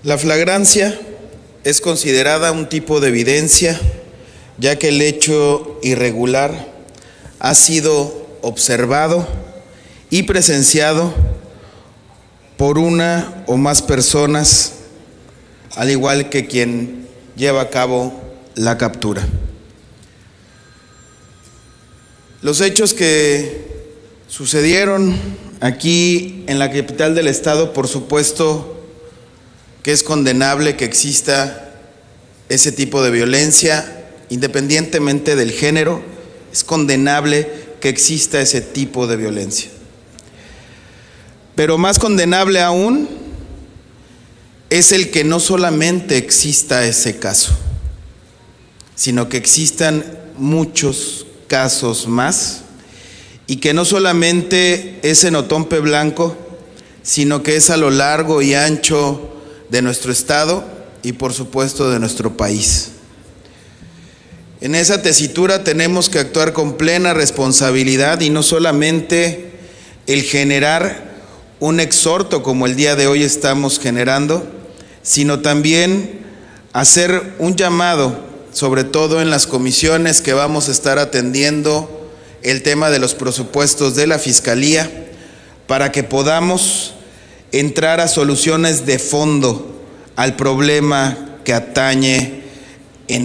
La flagrancia es considerada un tipo de evidencia, ya que el hecho irregular ha sido observado y presenciado por una o más personas, al igual que quien lleva a cabo la captura. Los hechos que sucedieron aquí en la capital del estado, por supuesto que es condenable que exista ese tipo de violencia, independientemente del género, es condenable que exista ese tipo de violencia. Pero más condenable aún es el que no solamente exista ese caso, sino que existan muchos casos más, y que no solamente es en Otompe Blanco, sino que es a lo largo y ancho de nuestro estado y por supuesto de nuestro país. En esa tesitura tenemos que actuar con plena responsabilidad y no solamente el generar un exhorto como el día de hoy estamos generando, sino también hacer un llamado, sobre todo en las comisiones que vamos a estar atendiendo el tema de los presupuestos de la Fiscalía, para que podamos entrar a soluciones de fondo al problema que atañe en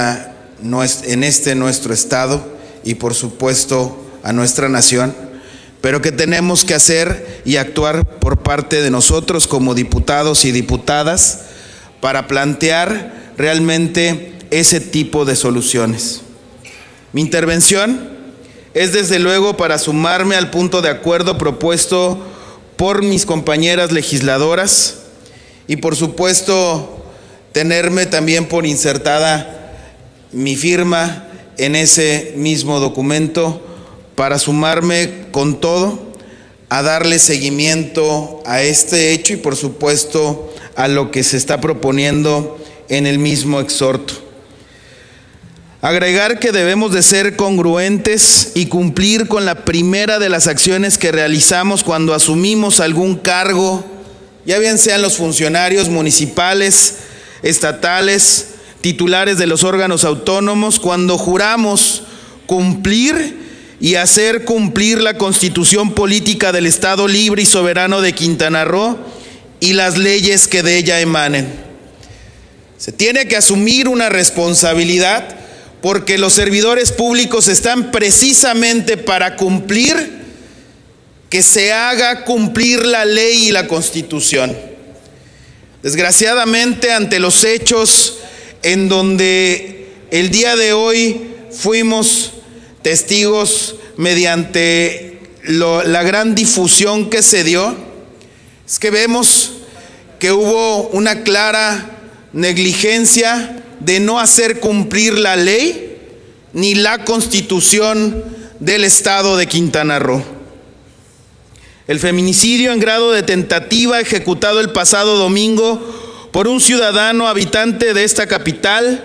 nuestro estado y por supuesto a nuestra nación, pero que tenemos que hacer y actuar por parte de nosotros como diputados y diputadas para plantear realmente ese tipo de soluciones. Mi intervención es desde luego para sumarme al punto de acuerdo propuesto por mis compañeras legisladoras y por supuesto tenerme también por insertada mi firma en ese mismo documento para sumarme con todo a darle seguimiento a este hecho y por supuesto a lo que se está proponiendo en el mismo exhorto. Agregar que debemos de ser congruentes y cumplir con la primera de las acciones que realizamos cuando asumimos algún cargo, ya bien sean los funcionarios municipales, estatales, titulares de los órganos autónomos, cuando juramos cumplir y hacer cumplir la Constitución Política del Estado Libre y Soberano de Quintana Roo y las leyes que de ella emanen. Se tiene que asumir una responsabilidad, porque los servidores públicos están precisamente para cumplir, que se haga cumplir la ley y la Constitución. Desgraciadamente, ante los hechos en donde el día de hoy fuimos testigos mediante la gran difusión que se dio, es que vemos que hubo una clara negligencia de no hacer cumplir la ley ni la Constitución del estado de Quintana Roo. El feminicidio en grado de tentativa ejecutado el pasado domingo por un ciudadano habitante de esta capital,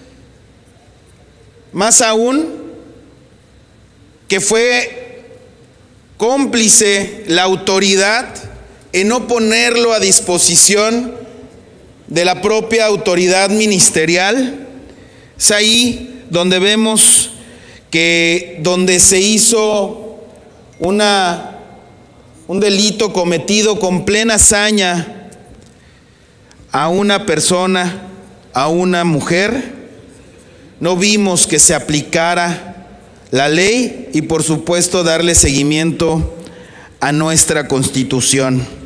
más aún que fue cómplice la autoridad en no ponerlo a disposición de la propia autoridad ministerial. Es ahí donde vemos que donde se hizo un delito cometido con plena saña a una persona, a una mujer, no vimos que se aplicara la ley y por supuesto darle seguimiento a nuestra Constitución.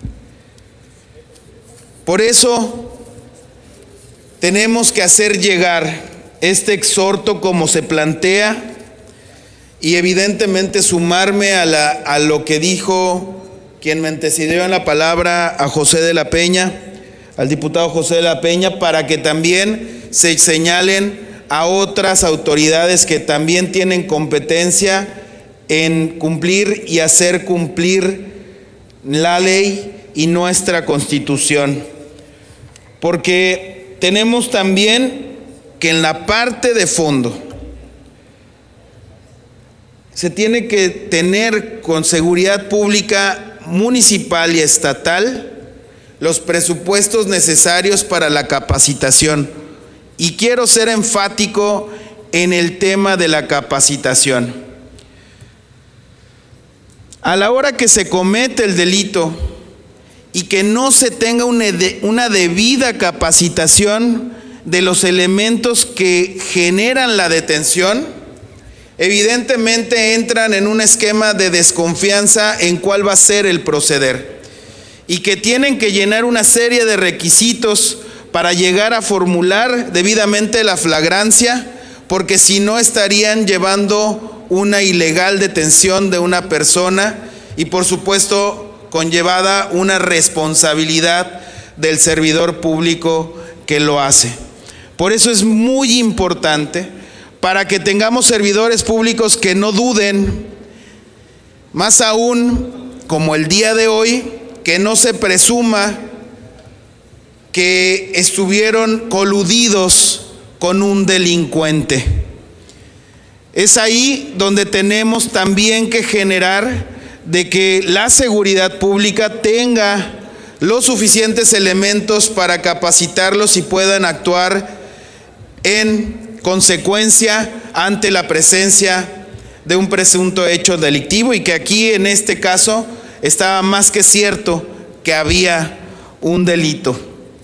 Por eso tenemos que hacer llegar este exhorto como se plantea y evidentemente sumarme a lo que dijo quien me antecedió en la palabra, a José de la Peña, al diputado José de la Peña, para que también se señalen a otras autoridades que también tienen competencia en cumplir y hacer cumplir la ley y nuestra Constitución. Porque tenemos también que en la parte de fondo se tiene que tener con seguridad pública municipal y estatal los presupuestos necesarios para la capacitación. Y quiero ser enfático en el tema de la capacitación. A la hora que se comete el delito y que no se tenga una debida capacitación de los elementos que generan la detención, evidentemente entran en un esquema de desconfianza en cuál va a ser el proceder y que tienen que llenar una serie de requisitos para llegar a formular debidamente la flagrancia, porque si no estarían llevando una ilegal detención de una persona y por supuesto conllevada una responsabilidad del servidor público que lo hace. Por eso es muy importante para que tengamos servidores públicos que no duden, más aún como el día de hoy, que no se presuma que estuvieron coludidos con un delincuente. Es ahí donde tenemos también que generar de que la seguridad pública tenga los suficientes elementos para capacitarlos y puedan actuar en consecuencia ante la presencia de un presunto hecho delictivo, y que aquí en este caso estaba más que cierto que había un delito.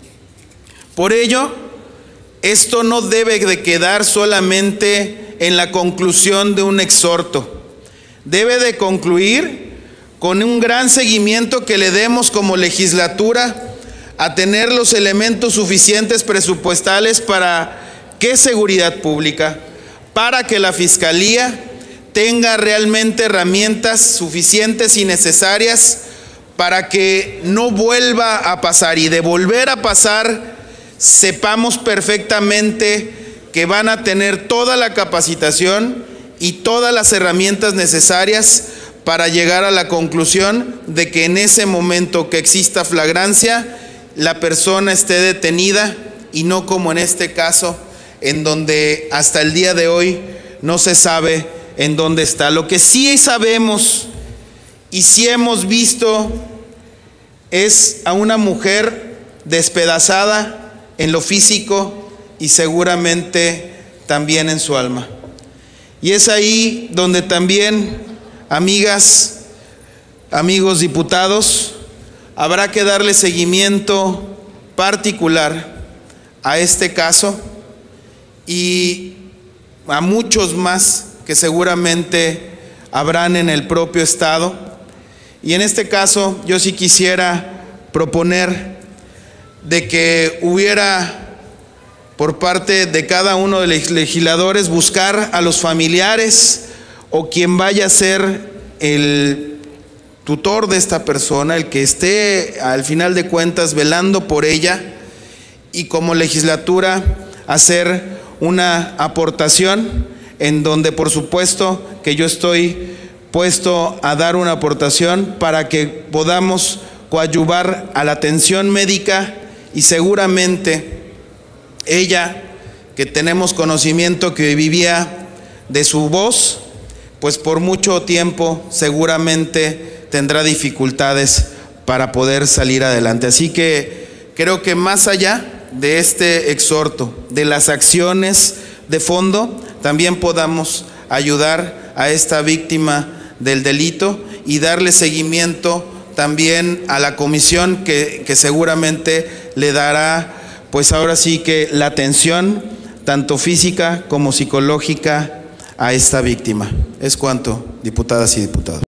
Por ello, esto no debe de quedar solamente en la conclusión de un exhorto. Debe de concluir con un gran seguimiento que le demos como legislatura a tener los elementos suficientes presupuestales para que seguridad pública, para que la Fiscalía tenga realmente herramientas suficientes y necesarias para que no vuelva a pasar, y de volver a pasar sepamos perfectamente que van a tener toda la capacitación y todas las herramientas necesarias para llegar a la conclusión de que en ese momento que exista flagrancia, la persona esté detenida, y no como en este caso, en donde hasta el día de hoy no se sabe en dónde está. Lo que sí sabemos y sí hemos visto es a una mujer despedazada en lo físico y seguramente también en su alma. Y es ahí donde también, amigas, amigos diputados, habrá que darle seguimiento particular a este caso y a muchos más que seguramente habrán en el propio estado. Y en este caso yo sí quisiera proponer de que hubiera por parte de cada uno de los legisladores buscar a los familiares o quien vaya a ser el tutor de esta persona, el que esté al final de cuentas velando por ella, y como legislatura hacer una aportación en donde por supuesto que yo estoy puesto a dar una aportación para que podamos coadyuvar a la atención médica, y seguramente ella, que tenemos conocimiento que vivía de su voz, pues por mucho tiempo seguramente tendrá dificultades para poder salir adelante. Así que creo que más allá de este exhorto, de las acciones de fondo, también podamos ayudar a esta víctima del delito y darle seguimiento también a la comisión que seguramente le dará, pues ahora sí que la atención tanto física como psicológica a esta víctima. Es cuanto, diputadas y diputados.